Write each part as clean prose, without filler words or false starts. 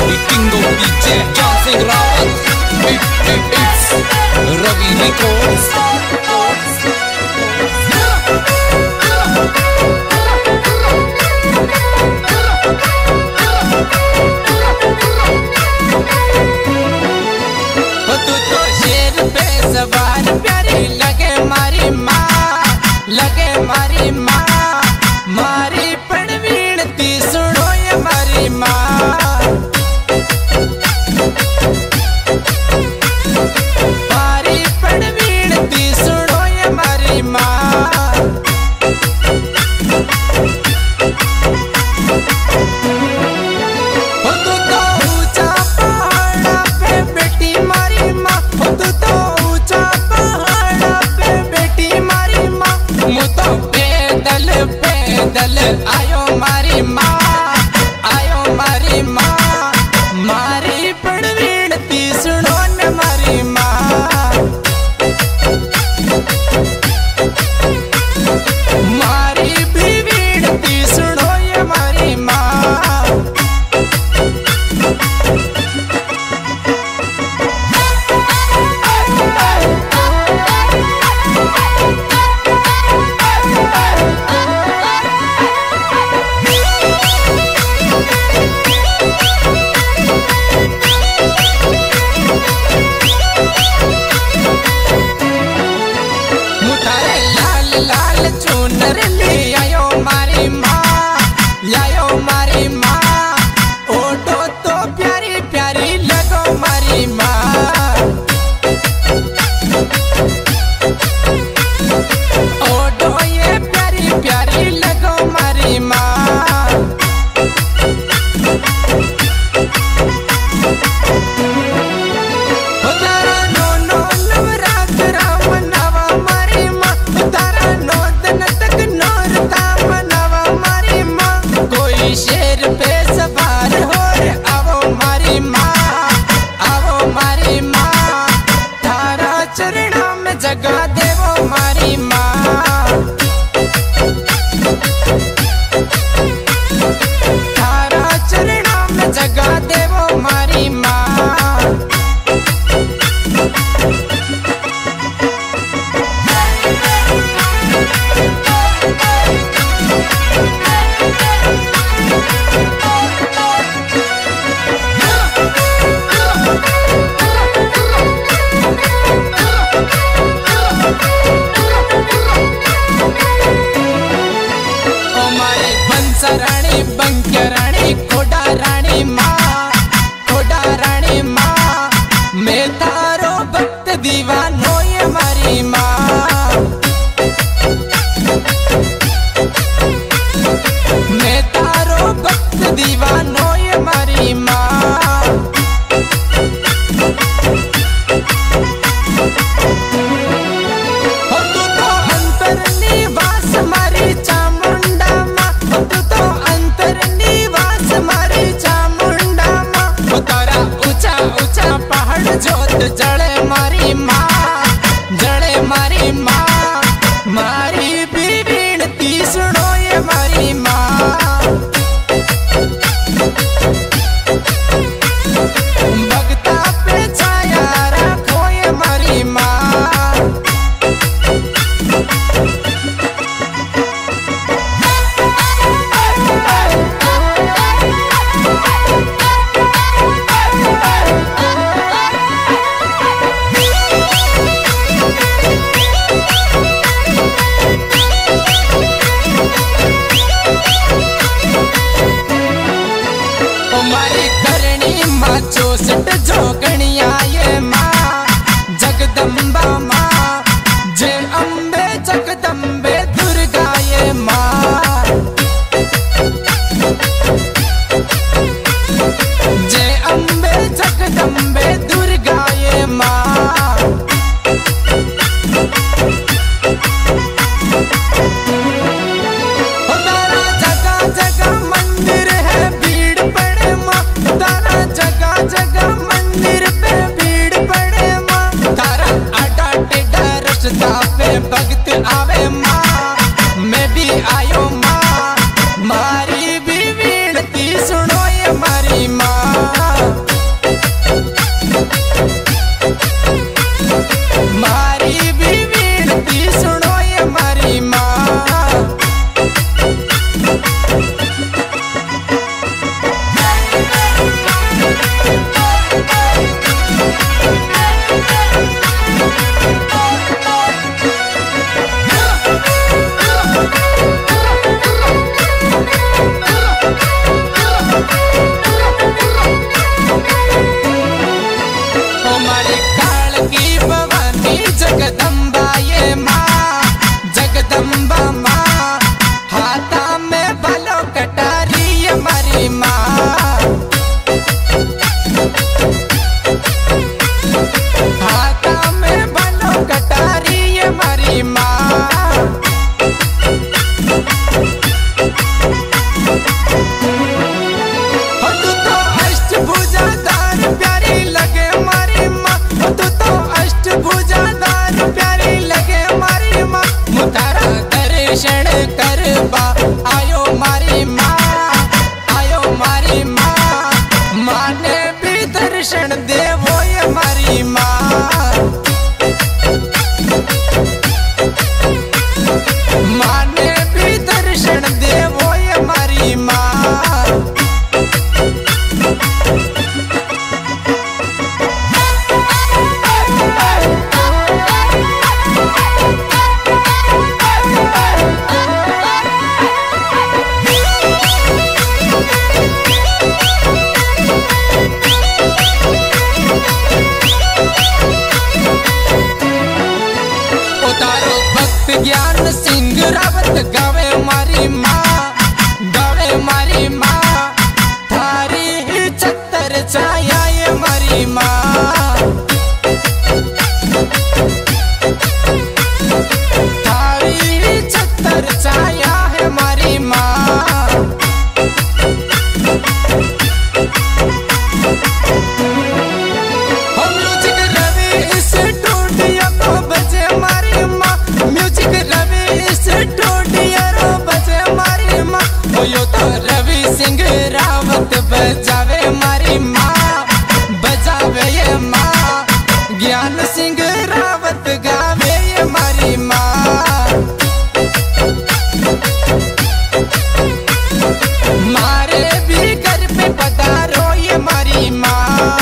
the king of DJ John Singh Rawat. It's Ravi Records. तू तो शेर पे सवार प्यारी लगे मारी माँ, लगे मारी माँ, मारी पड़वीणती सुनो ये मारी माँ। मारी पड़वीणती सुनो ये मारी माँ। तू तो ऊंचा पहाड़ा पे बेटी मारी माँ, तू तो ऊंचा पहाड़ा पे बेटी मारी माँ। मुँह तो पैदल पैदल आयो मारी माँ, आयो मारी माँ, मारी पड़वीणती सुनो न मारी माँ। मारी भी वीणती सुनो ये मारी माँ। मुठारे लाल लाल चुनर ले आयो मारी माँ, लायो मारी माँ। ओटो तो प्यारी प्यारी लगो मारी माँ। ओटो ये प्यारी प्यारी लगो मारी माँ। तारा नो नो नवरात्रा मनावा मारी माँ, तारा नो दिन तक नौरता मनावा मारी माँ। कोई शेर पे सवार हो रे आवो मारी माँ, आवो मारी माँ। तारा चरणा में जगा देवो मारी माँ। तारा चरणा में जगा देवो मारी माँ। ओ मारी बंसा रानी बंक्या रानी खोडा रानी माँ, खोडा रानी माँ। मैं तारो भक्त दीवानो ये मारी माँ। मैं तारो भक्त दीवानो ये मारी माँ। हो तू तो अंतर निवास मारी चामुंडा माँ, हो तू तो अंतर निवास मारी चामुंडा माँ। हो तारा ऊंचा ऊंचा पहाड़ जोत जड़े मारी माँ, जड़े मारी माँ। मारी भी वीणती सुनो ये मारी माँ। तू तो अष्टभुजाधार प्यारी लगे मारी माँ, तू तो अष्टभुजाधार प्यारी लगे मारी माँ। मुतारा दर्शन करबा आयो मारी माँ, आयो मारी माँ। माँ ने भी दर्शन देवो ये मारी माँ। माँ ने भी दर्शन देवो ये मारी माँ। उतारो भक्त ज्ञान सिंह रावत गावे मारी माँ, गावे मारी माँ। थारी छत्तर छाया ये मारी माँ, थारी छत्तर छाया है मारी माँ। म्यूजिक रवि स्टूडियो को बजे मारी माँ, म्यूजिक रवि स्टूडियो बजे मारी माँ। यो तो रवि सिंह रावत बजावे मारी माँ, बजावे ये माँ। ज्ञान सिंह रावत गावे ये मारी माँ। मारे भी घर पे पधारो ये मारी माँ।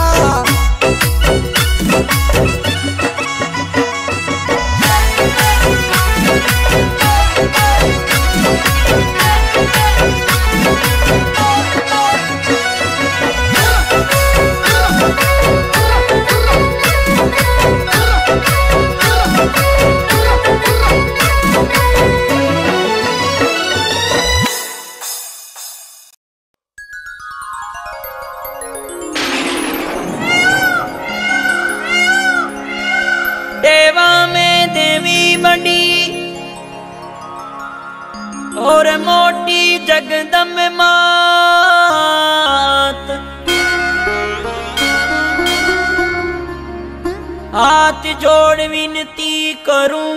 देवा में देवी बड़ी और मोटी जगदम मात। हाथ जोड़ विनती करूं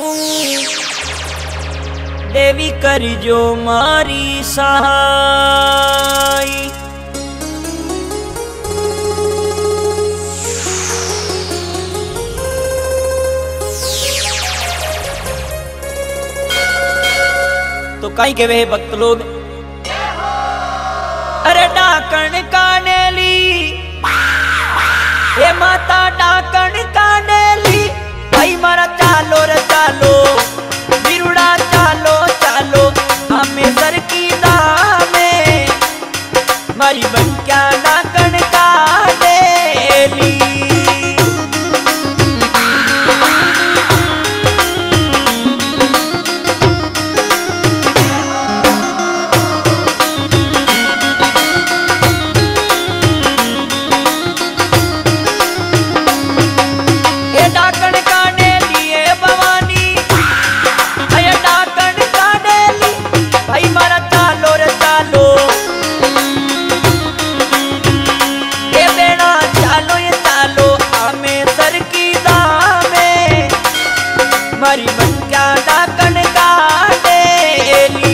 देवी कर जो मारी सहाय। तो कहीं के वे भक्त लोग अरे डाकण कानेली, हे माता डाकण कानेली। भाई मारा चालो रे चालो, बिरुड़ा चालो चालो। हमें सर की दामे मारी बंक्या डाकण कानेली। मारी बंक्या डाकण कानेली।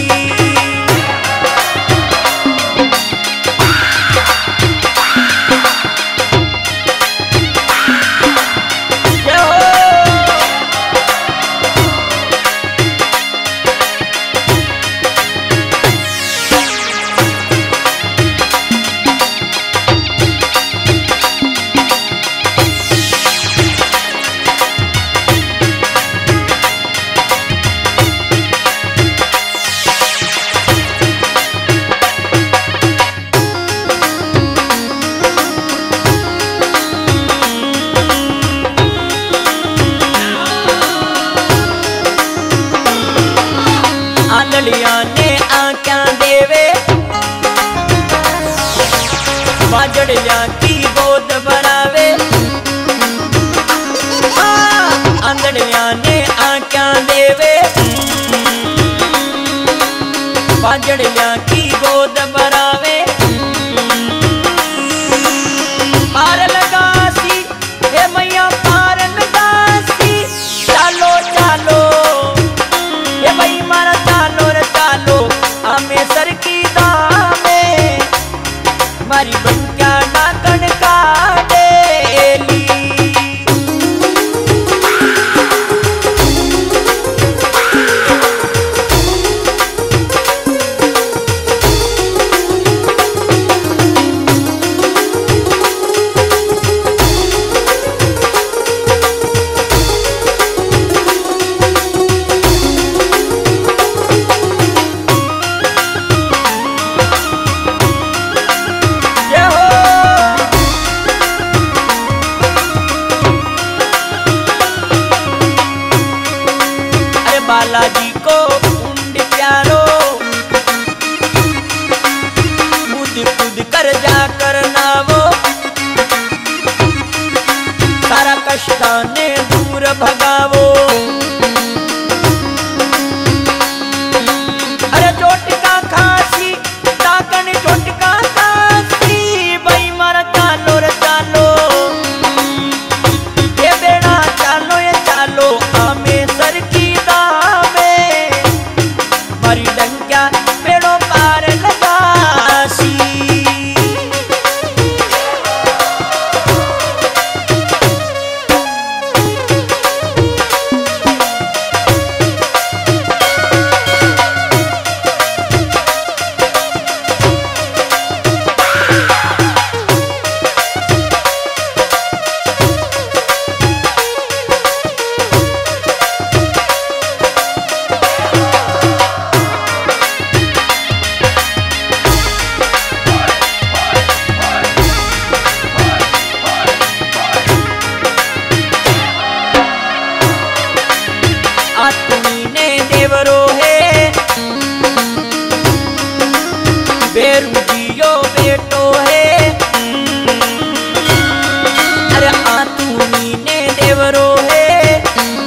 आंधलिया ने आँख्या देवे, बाजड़िया की गोद बनावे। आंधलिया ने आँख्या देवे, बाजड़िया की गोद गोद भरावे। पार लगासी हे मैया पार लगासी, चालो चालो हे भाई मारा चालो रे चालो, हमें सर की दामे मारी बंक्या नाकन काटेली। बालाजी को कुंड प्यारो, कूद कूद कर जा कर नावो, सारा कष्टाने दूर भगावो। अरे चोटका खासी ताकन चोटका खासी, भाई मारा चालो रे चालो ये बेड़ा चालो ये चालो, हमें सर की मारी डंक्या पेड़ों पार लगासी। आत्मी ने देवरो है बेरू जियो बेटो है, अरे आतुनी ने देवरो है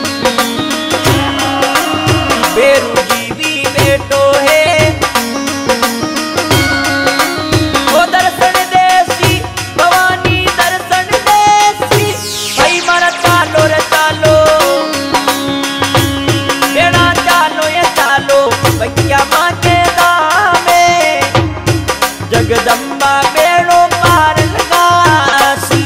बेरू जीवी बेटो है। वो दर्शन देसी भवानी दर्शन देसी, भाई मारा चालो रे चालो बंक्या माँ के दामे, जगदम्बा बेड़ों पार लगासी।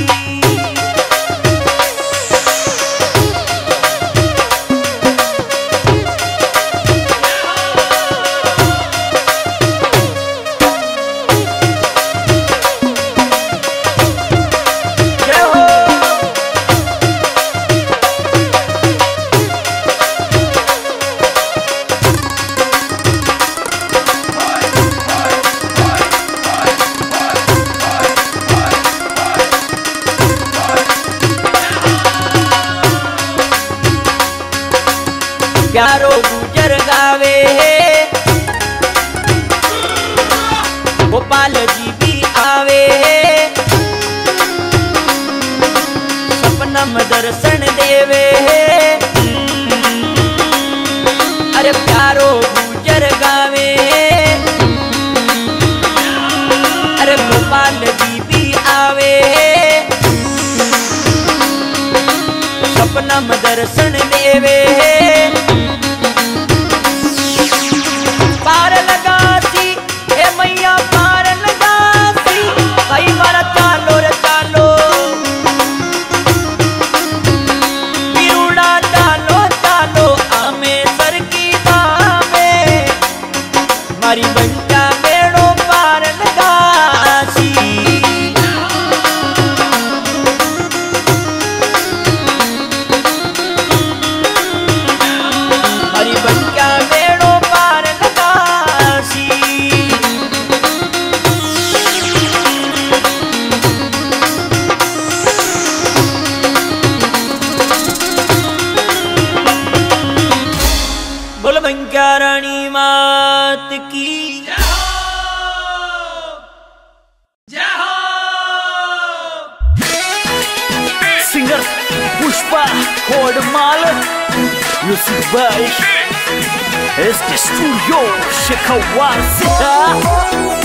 प्यारो गुजर गावे है, गोपाल जी भी आवे है, सपनम दर्शन देवे है। अरे प्यारो गुजर गावे है, अरे गोपाल जी भी आवे है, सपनम दर्शन देवे है। पार लगासी हे मैया पार लगासी, भाई मारा चालो रे चालो बिरुड़ा चालो चालो, हमें सर की दामे मारी बंक्या बेड़ों पार लगासी। मारी बंक्या बेड़ों पार लगासी। बोल बंक्या रानी मात की singer Pushpa Khodmal music by este studio Shekawar Sita